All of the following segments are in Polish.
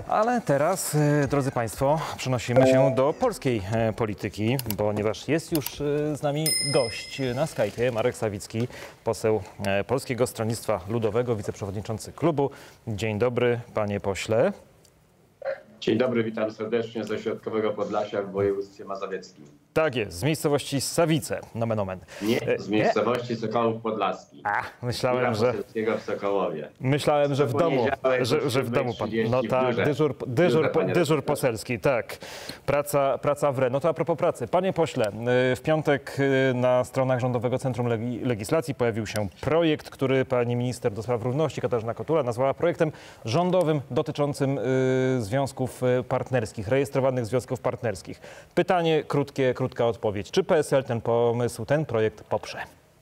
Ale teraz, drodzy Państwo, przenosimy się do polskiej polityki, ponieważ jest już z nami gość na Skype'ie, Marek Sawicki, poseł Polskiego Stronnictwa Ludowego, wiceprzewodniczący klubu. Dzień dobry, panie pośle. Dzień dobry, witam serdecznie ze środkowego Podlasia w województwie mazowieckim. Tak jest, z miejscowości Sawice, nomen omen. Nie, z miejscowości Sokołów Podlaskich. Myślałem, że w Sokołowie. Myślałem, że w domu, że w domu pan. No tak, dyżur poselski, tak. Praca w re. No to a propos pracy. Panie pośle, w piątek na stronach Rządowego Centrum Legislacji pojawił się projekt, który pani minister do spraw równości Katarzyna Kotula nazwała projektem rządowym dotyczącym związków partnerskich, rejestrowanych związków partnerskich. Pytanie krótka odpowiedź. Czy PSL ten pomysł, ten projekt poprze?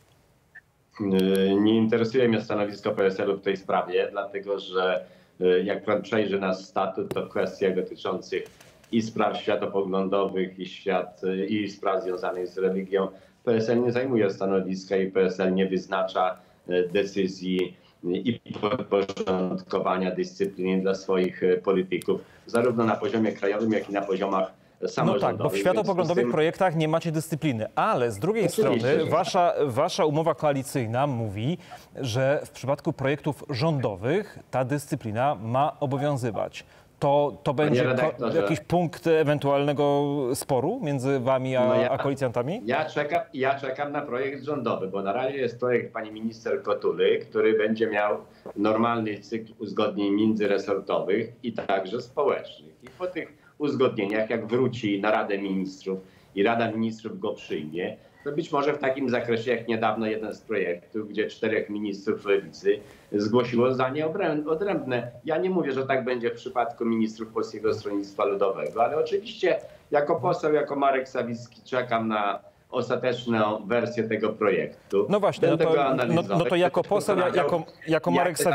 Nie interesuje mnie stanowisko PSL-u w tej sprawie, dlatego że jak pan przejrzy nasz statut, to w kwestiach dotyczących i spraw światopoglądowych, i spraw związanych z religią PSL nie zajmuje stanowiska i PSL nie wyznacza decyzji i podporządkowania dyscypliny dla swoich polityków, zarówno na poziomie krajowym, jak i na poziomach samorządowych. No tak, bo w światopoglądowych projektach nie macie dyscypliny, ale z drugiej strony wasza umowa koalicyjna mówi, że w przypadku projektów rządowych ta dyscyplina ma obowiązywać. To będzie jakiś punkt ewentualnego sporu między wami a koalicjantami? Ja czekam na projekt rządowy, bo na razie jest projekt pani minister Kotuly, który będzie miał normalny cykl uzgodnień międzyresortowych i także społecznych. I po tych uzgodnieniach, jak wróci na Radę Ministrów i Rada Ministrów go przyjmie, to być może w takim zakresie jak niedawno jeden z projektów, gdzie 4 ministrów lewicy zgłosiło zdanie odrębne. Ja nie mówię, że tak będzie w przypadku ministrów Polskiego Stronnictwa Ludowego, ale oczywiście jako poseł, jako Marek Sawicki czekam na ostateczną wersję tego projektu. No właśnie, no to jako poseł, jako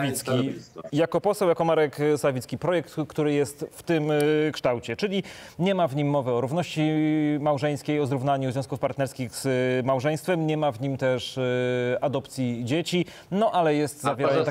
Marek Sawicki, projekt, który jest w tym kształcie, czyli nie ma w nim mowy o równości małżeńskiej, o zrównaniu związków partnerskich z małżeństwem, nie ma w nim też adopcji dzieci, no ale jest zawieranie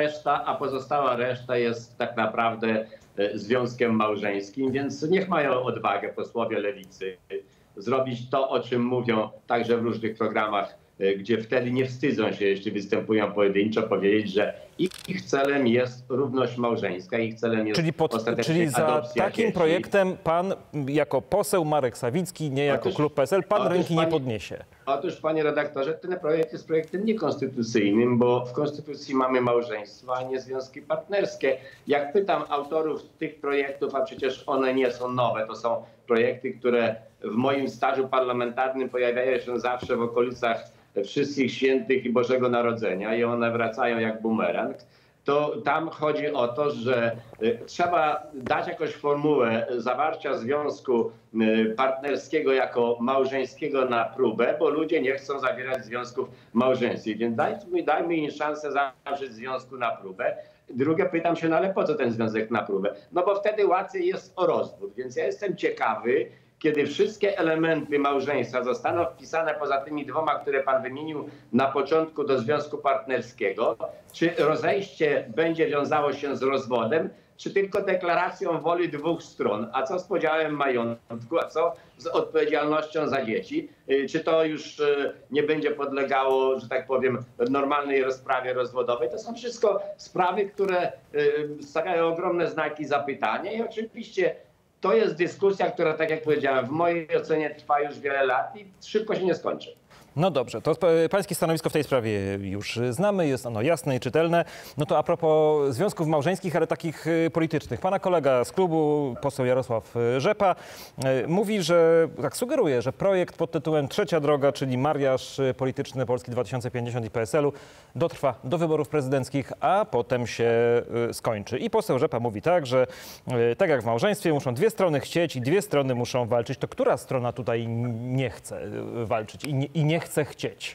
A pozostała reszta jest tak naprawdę związkiem małżeńskim, więc niech mają odwagę posłowie lewicy zrobić to, o czym mówią także w różnych programach, gdzie wtedy nie wstydzą się, jeśli występują pojedynczo, powiedzieć, że ich celem jest równość małżeńska, ich celem jest czyli za takim dzieci. Projektem pan jako poseł Marek Sawicki, nie jako klub PSL, pan ręki nie podniesie. Otóż, panie redaktorze, ten projekt jest projektem niekonstytucyjnym, bo w konstytucji mamy małżeństwo, a nie związki partnerskie. Jak pytam autorów tych projektów, a przecież one nie są nowe, to są projekty, które w moim stażu parlamentarnym pojawiają się zawsze w okolicach Wszystkich Świętych i Bożego Narodzenia i one wracają jak bumerang, to tam chodzi o to, że trzeba dać jakąś formułę zawarcia związku partnerskiego jako małżeńskiego na próbę, bo ludzie nie chcą zawierać związków małżeńskich, więc dajmy im szansę zawrzeć związku na próbę. Drugie, pytam się, no ale po co ten związek na próbę? No bo wtedy łatwiej jest o rozwód, więc ja jestem ciekawy, kiedy wszystkie elementy małżeństwa zostaną wpisane poza tymi 2, które pan wymienił na początku do związku partnerskiego, czy rozejście będzie wiązało się z rozwodem, czy tylko deklaracją woli 2 stron, a co z podziałem majątku, a co z odpowiedzialnością za dzieci, czy to już nie będzie podlegało, że tak powiem, normalnej rozprawie rozwodowej. To są wszystko sprawy, które stawiają ogromne znaki zapytania i oczywiście to jest dyskusja, która, tak jak powiedziałem, w mojej ocenie trwa już wiele lat i szybko się nie skończy. No dobrze, to pańskie stanowisko w tej sprawie już znamy, jest ono jasne i czytelne. No to a propos związków małżeńskich, ale takich politycznych. Pana kolega z klubu, poseł Jarosław Rzepa, mówi, że tak sugeruje, że projekt pod tytułem Trzecia droga, czyli mariaż polityczny Polski 2050 i PSL-u dotrwa do wyborów prezydenckich, a potem się skończy. I poseł Rzepa mówi tak, że tak jak w małżeństwie muszą 2 strony chcieć i 2 strony muszą walczyć. To która strona tutaj nie chce walczyć i nie chce chcieć?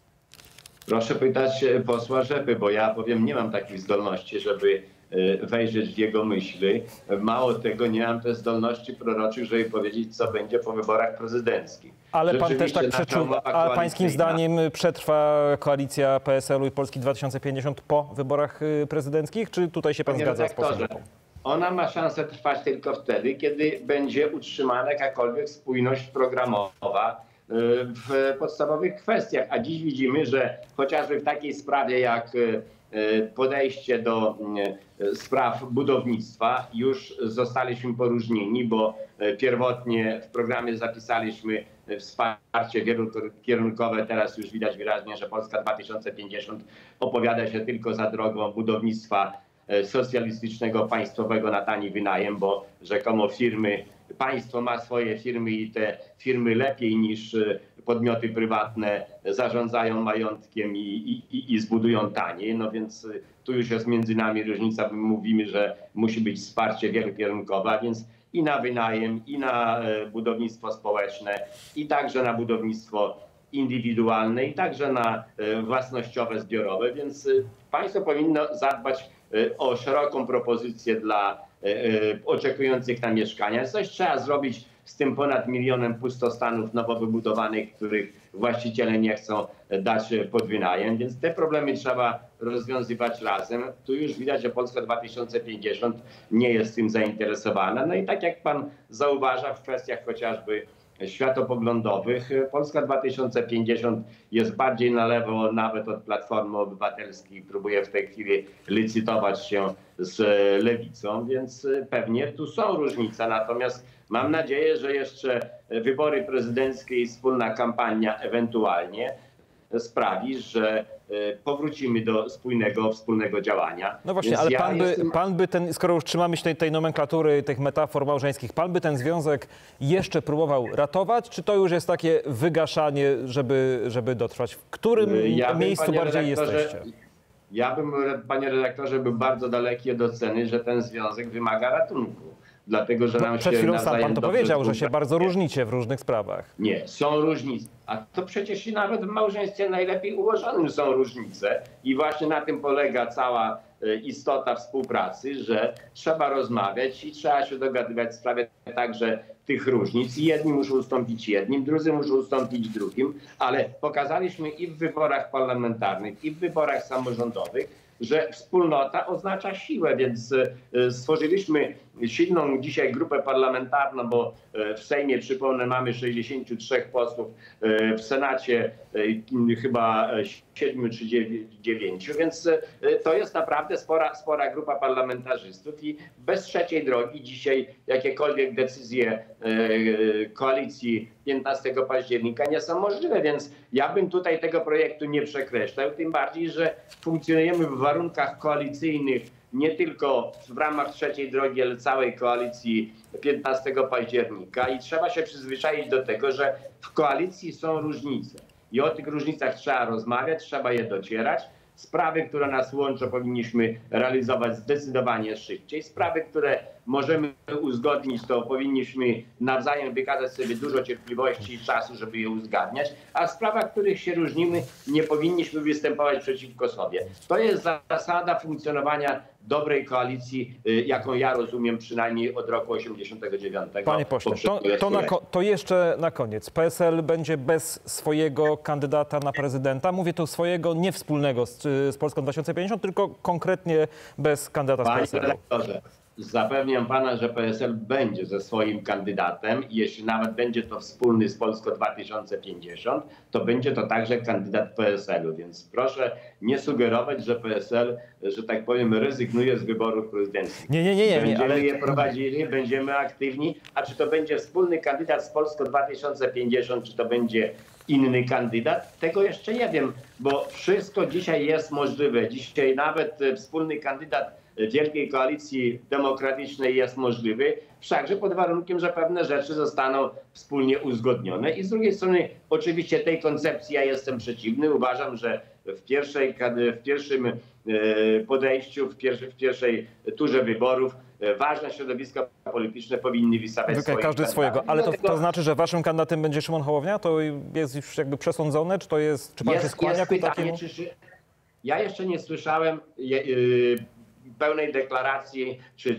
Proszę pytać posła Rzepy, bo ja powiem, nie mam takich zdolności, żeby wejrzeć w jego myśli. Mało tego, nie mam też zdolności proroczych, żeby powiedzieć, co będzie po wyborach prezydenckich. Ale pan też tak przeczuwa, a pańskim zdaniem przetrwa koalicja PSL-u i Polski 2050 po wyborach prezydenckich? Czy tutaj się pan zgadza z posłem Rzepą? ona ma szansę trwać tylko wtedy, kiedy będzie utrzymana jakakolwiek spójność programowa w podstawowych kwestiach. A dziś widzimy, że chociażby w takiej sprawie jak podejście do spraw budownictwa już zostaliśmy poróżnieni, bo pierwotnie w programie zapisaliśmy wsparcie wielokierunkowe. Teraz już widać wyraźnie, że Polska 2050 opowiada się tylko za drogą budownictwa socjalistycznego, państwowego na tani wynajem, bo rzekomo państwo ma swoje firmy i te firmy lepiej niż podmioty prywatne zarządzają majątkiem i zbudują taniej. No więc tu już jest między nami różnica, bo mówimy, że musi być wsparcie wielokierunkowe, a więc i na wynajem, i na budownictwo społeczne, i także na budownictwo indywidualne, i także na własnościowe, zbiorowe, więc państwo powinno zadbać o szeroką propozycję dla oczekujących na mieszkania. Coś trzeba zrobić z tym ponad 1 milionem pustostanów nowo wybudowanych, których właściciele nie chcą dać pod wynajem, więc te problemy trzeba rozwiązywać razem. Tu już widać, że Polska 2050 nie jest tym zainteresowana. No i tak jak pan zauważa w kwestiach chociażby światopoglądowych, Polska 2050 jest bardziej na lewo nawet od Platformy Obywatelskiej, próbuje w tej chwili licytować się z lewicą, więc pewnie tu są różnice. Natomiast mam nadzieję, że jeszcze wybory prezydenckie i wspólna kampania ewentualnie sprawi, że powrócimy do wspólnego działania. No właśnie, ale pan by ten, skoro już trzymamy się tej nomenklatury, tych metafor małżeńskich, pan by ten związek jeszcze próbował ratować, czy to już jest takie wygaszanie, żeby dotrwać? W którym miejscu bardziej jesteście? Ja bym, panie redaktorze, był bardzo daleki od oceny, że ten związek wymaga ratunku. Dlatego, że nam przed się chwilą sam pan to powiedział, że się bardzo nie. różnicie w różnych sprawach. Nie, są różnice. A to przecież i nawet w małżeństwie najlepiej ułożonym są różnice. I właśnie na tym polega cała istota współpracy, że trzeba rozmawiać i trzeba się dogadywać w sprawie także tych różnic. I jedni muszą ustąpić jednym, drudzy muszą ustąpić drugim, ale pokazaliśmy i w wyborach parlamentarnych, i w wyborach samorządowych, że wspólnota oznacza siłę, więc stworzyliśmy silną dzisiaj grupę parlamentarną, bo w Sejmie, przypomnę, mamy 63 posłów, w Senacie chyba 7 czy 9, więc to jest naprawdę spora grupa parlamentarzystów i bez trzeciej drogi dzisiaj jakiekolwiek decyzje koalicji 15 października nie są możliwe, więc ja bym tutaj tego projektu nie przekreślał, tym bardziej, że funkcjonujemy w warunkach koalicyjnych nie tylko w ramach trzeciej drogi, ale całej koalicji 15 października i trzeba się przyzwyczaić do tego, że w koalicji są różnice i o tych różnicach trzeba rozmawiać, trzeba je docierać. Sprawy, które nas łączą, powinniśmy realizować zdecydowanie szybciej. Sprawy, które możemy uzgodnić, to powinniśmy nawzajem wykazać sobie dużo cierpliwości i czasu, żeby je uzgadniać, a w sprawach, w których się różnimy, nie powinniśmy występować przeciwko sobie. To jest zasada funkcjonowania dobrej koalicji, jaką ja rozumiem przynajmniej od roku 89. Panie pośle, to jeszcze na koniec. PSL będzie bez swojego kandydata na prezydenta. Mówię tu swojego, nie wspólnego z Polską 2050, tylko konkretnie bez kandydata z PSL-u. Panie redaktorze, zapewniam pana, że PSL będzie ze swoim kandydatem i jeśli nawet będzie to wspólny z Polską 2050, to będzie to także kandydat PSL-u, więc proszę nie sugerować, że PSL, że tak powiem, rezygnuje z wyborów prezydenckich. Nie, będziemy je prowadzili, będziemy aktywni, a czy to będzie wspólny kandydat z Polską 2050, czy to będzie inny kandydat, tego jeszcze nie wiem, bo wszystko dzisiaj jest możliwe. Dzisiaj nawet wspólny kandydat Wielkiej Koalicji Demokratycznej jest możliwy, wszakże pod warunkiem, że pewne rzeczy zostaną wspólnie uzgodnione. I z drugiej strony oczywiście tej koncepcji ja jestem przeciwny. Uważam, że w pierwszym podejściu, w pierwszej turze wyborów ważne środowiska polityczne powinny wystawiać swoich każdy swojego. Ale to znaczy, że waszym kandydatem będzie Szymon Hołownia? To jest już jakby przesądzone? Czy pan się skłania ku takiemu? Ja jeszcze nie słyszałem pełnej deklaracji, czy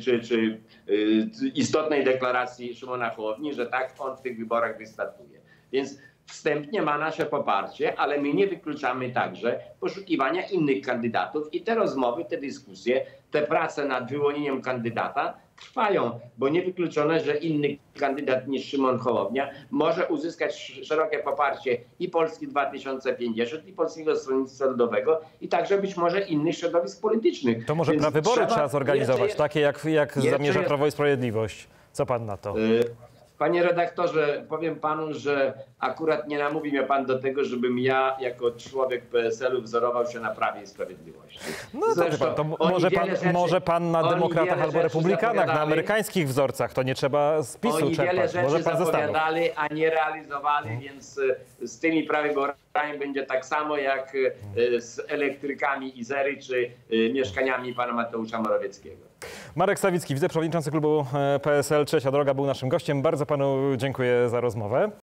istotnej deklaracji Szymona Hołowni, że tak on w tych wyborach wystartuje. Więc wstępnie ma nasze poparcie, ale my nie wykluczamy także poszukiwania innych kandydatów i te rozmowy, te dyskusje, te prace nad wyłonieniem kandydata trwają, bo niewykluczone, że inny kandydat niż Szymon Hołownia może uzyskać szerokie poparcie i Polski 2050, i Polskiego Stronnictwa Ludowego, i także być może innych środowisk politycznych. To może Więc prawybory trzeba zorganizować, takie jak zamierza jest- Prawo i Sprawiedliwość. Co pan na to? Panie redaktorze, powiem panu, że akurat nie namówi mnie pan do tego, żebym ja jako człowiek PSL-u wzorował się na Prawie i Sprawiedliwości. No to, wie pan, to może pan na demokratach albo republikanach, na amerykańskich wzorcach. To nie trzeba z PiS-u Oni wiele czerpać. Może rzeczy pan zastanów. zapowiadali, a nie realizowali, więc z tymi prawyborami będzie tak samo jak z elektrykami Izery czy mieszkaniami pana Mateusza Morawieckiego. Marek Sawicki, wiceprzewodniczący klubu PSL Trzecia Droga, był naszym gościem. Bardzo panu dziękuję za rozmowę.